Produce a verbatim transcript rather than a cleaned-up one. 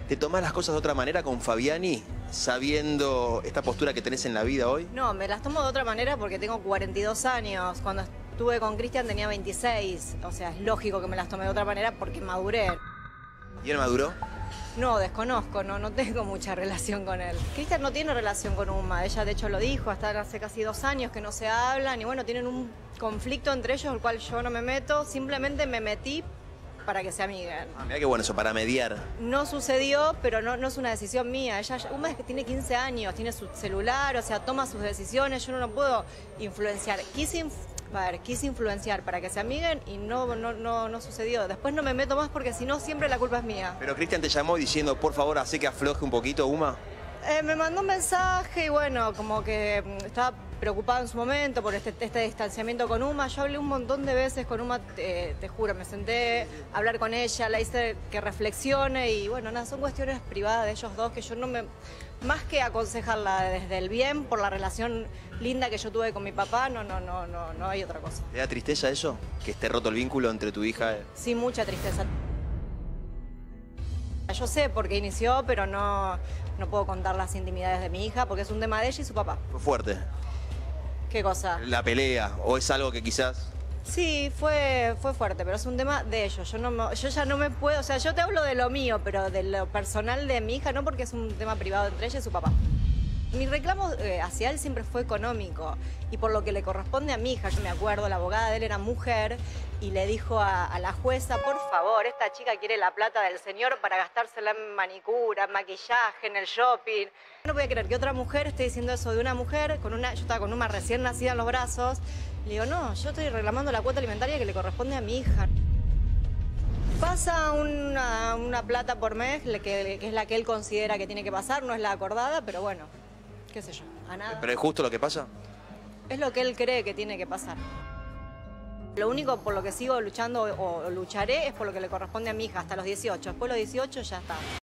¿Te tomás las cosas de otra manera con Fabiani, sabiendo esta postura que tenés en la vida hoy? No, me las tomo de otra manera porque tengo cuarenta y dos años. Cuando estuve con Cristian tenía veintiséis. O sea, es lógico que me las tome de otra manera porque maduré. ¿Y él maduró? No, desconozco, no, no tengo mucha relación con él. Cristian no tiene relación con Uma. Ella, de hecho, lo dijo. Hasta hace casi dos años que no se hablan. Y bueno, tienen un conflicto entre ellos, el cual yo no me meto. Simplemente me metí para que se amiguen. Ah, mirá qué bueno eso, para mediar. No sucedió, pero no, no es una decisión mía. Ella, Uma es que tiene quince años, tiene su celular, o sea, toma sus decisiones. Yo no lo puedo influenciar. Quise, inf a ver, quise influenciar para que se amiguen y no, no, no, no sucedió. Después no me meto más porque si no, siempre la culpa es mía. Pero Cristian te llamó diciendo, por favor, hace que afloje un poquito, Uma. Eh, me mandó un mensaje y bueno, como que estaba preocupado en su momento por este, este distanciamiento con Uma. Yo hablé un montón de veces con Uma, te, te juro, me senté a hablar con ella, la hice que reflexione y bueno, nada, son cuestiones privadas de ellos dos que yo no me... Más que aconsejarla desde el bien por la relación linda que yo tuve con mi papá, no, no, no, no, no hay otra cosa. ¿Te da tristeza eso? ¿Que esté roto el vínculo entre tu hija? Sí, mucha tristeza. Yo sé por qué inició, pero no, no puedo contar las intimidades de mi hija porque es un tema de ella y su papá. ¿Fue fuerte ¿Qué cosa? la pelea o es algo que quizás...? Sí, fue, fue fuerte, pero es un tema de ellos. Yo, no me, yo ya no me puedo... O sea, yo te hablo de lo mío, pero de lo personal de mi hija no, porque es un tema privado entre ella y su papá. Mi reclamo eh, hacia él siempre fue económico y por lo que le corresponde a mi hija. Yo me acuerdo, la abogada de él era mujer y le dijo a, a la jueza, por favor, esta chica quiere la plata del señor para gastársela en manicura, en maquillaje, en el shopping. No voy a creer que otra mujer esté diciendo eso de una mujer, con una, yo estaba con una recién nacida en los brazos. Le digo, no, yo estoy reclamando la cuota alimentaria que le corresponde a mi hija. Pasa una, una plata por mes, que, que es la que él considera que tiene que pasar, no es la acordada, pero bueno, qué sé yo, a nada. ¿Pero es justo lo que pasa? Es lo que él cree que tiene que pasar. Lo único por lo que sigo luchando o lucharé es por lo que le corresponde a mi hija hasta los dieciocho. Después de los dieciocho ya está.